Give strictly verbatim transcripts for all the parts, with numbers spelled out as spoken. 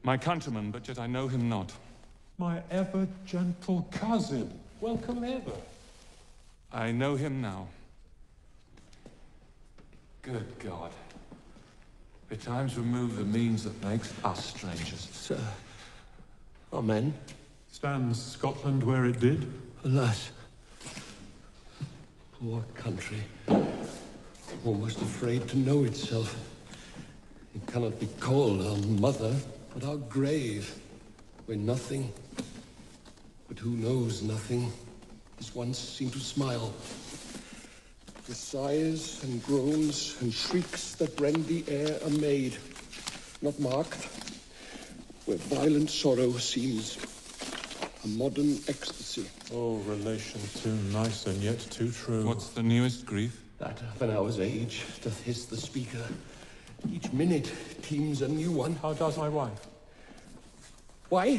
My countryman, but yet I know him not. My ever-gentle cousin. Welcome ever. I know him now. Good God. Betimes remove the means that makes us strangers. Sir, amen. Stands Scotland where it did? Alas. Poor country. Almost afraid to know itself. It cannot be called our mother, but our grave, where nothing, but who knows nothing, as once seemed to smile. The sighs and groans and shrieks that rend the air are made, not marked, where violent sorrow seems a modern ecstasy. Oh, relation too nice and yet too true. What's the newest grief? That of an hour's age doth hiss the speaker. Each minute teems a new one. How does my wife? Why?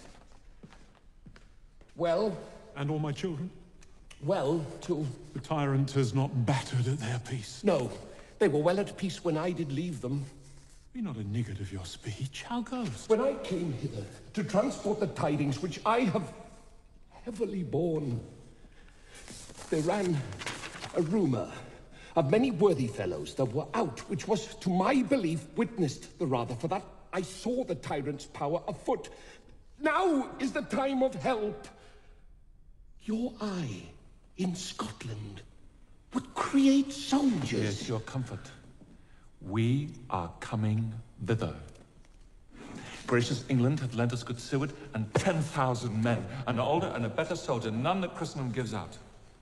Well. And all my children? Well, too. The tyrant has not battered at their peace. No, they were well at peace when I did leave them. Be not a niggard of your speech. How goes? When I came hither to transport the tidings which I have heavily borne, there ran a rumour of many worthy fellows that were out, which was, to my belief, witnessed the rather for that I saw the tyrant's power afoot. Now is the time of help. Your eye in Scotland would create soldiers. Yes, your comfort. We are coming thither. Gracious England hath lent us good Seward and ten thousand men, an older and a better soldier, none that Christendom gives out.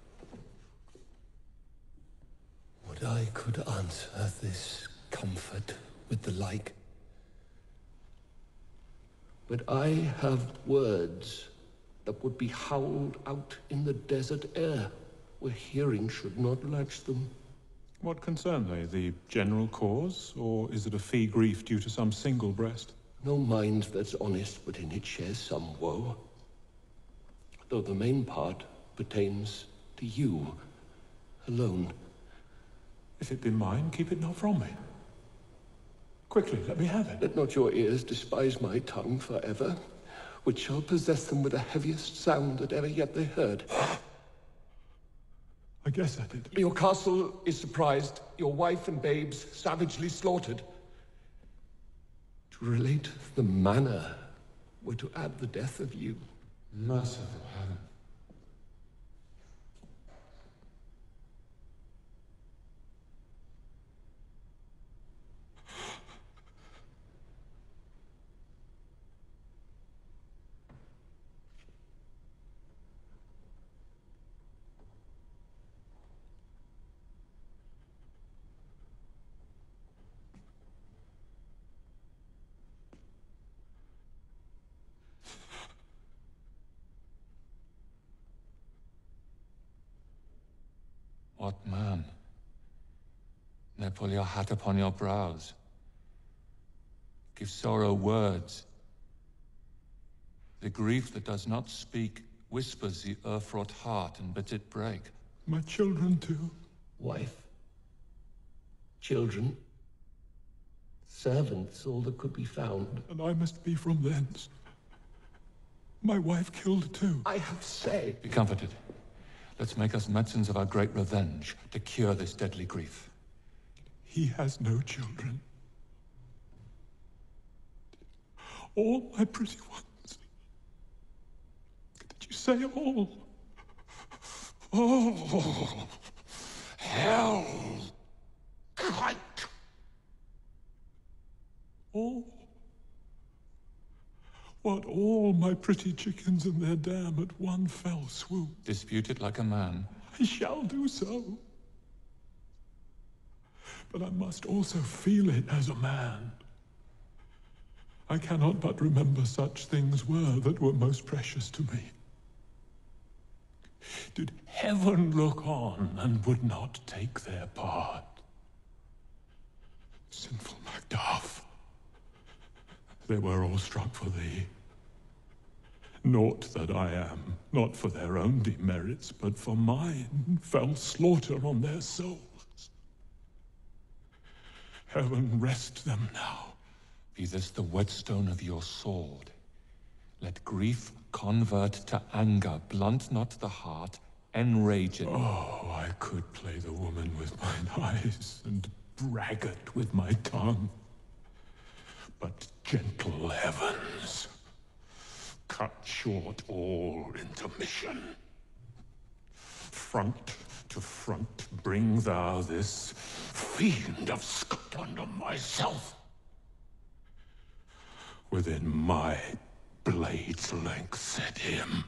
Would I could answer this comfort with the like. But I have words that would be howled out in the desert air, where hearing should not latch them. What concern they? The general cause, or is it a fee grief due to some single breast? No mind that's honest, but in it shares some woe. Though the main part pertains to you alone. If it be mine, keep it not from me. Quickly, let me have it. Let not your ears despise my tongue forever, which shall possess them with the heaviest sound that ever yet they heard. I guess I did. Your castle is surprised, your wife and babes savagely slaughtered. To relate the manner were to add the death of you. Merciful heaven. What man? Now pull your hat upon your brows. Give sorrow words. The grief that does not speak whispers the earth-wrought heart and bids it break. My children too. Wife. Children. Servants, all that could be found. And I must be from thence. My wife killed too. I have said. Be comforted. Let's make us medicines of our great revenge to cure this deadly grief. He has no children. All my pretty ones. Did you say all? Oh, hell! Kite! All? What, all my pretty chickens and their dam at one fell swoop? Dispute it like a man. I shall do so. But I must also feel it as a man. I cannot but remember such things were that were most precious to me. Did heaven look on and would not take their part? Sinful Macduff, they were all struck for thee. Naught that I am, not for their own demerits, but for mine, fell slaughter on their souls. Heaven rest them now, Be this the whetstone of your sword. Let grief convert to anger, blunt not the heart, enrage it. Oh, I could play the woman with mine eyes and braggart with my tongue. But gentle heavens, cut short all intermission. Front to front bring thou this fiend of Scotland and myself. Within my blade's length set him.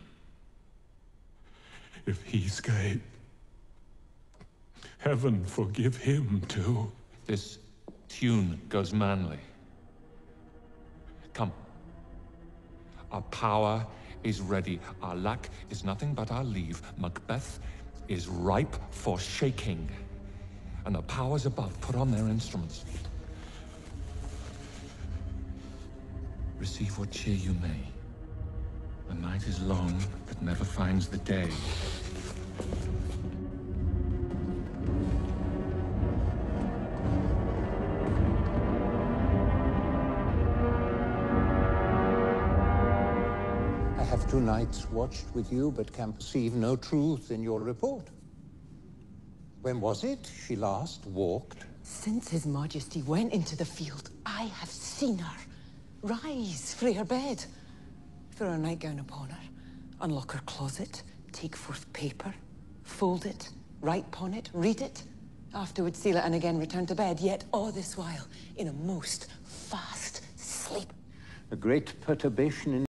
If he escape, heaven forgive him too. This tune goes manly. Come. Our power is ready. Our lack is nothing but our leave. Macbeth is ripe for shaking. And the powers above put on their instruments. Receive what cheer you may. The night is long, but never finds the day. I have two nights watched with you, but can perceive no truth in your report. When was it she last walked? Since His Majesty went into the field, I have seen her rise frae her bed, throw her nightgown upon her, unlock her closet, take forth paper, fold it, write upon it, read it, afterwards seal it and again return to bed, yet all this while in a most fast sleep. A great perturbation in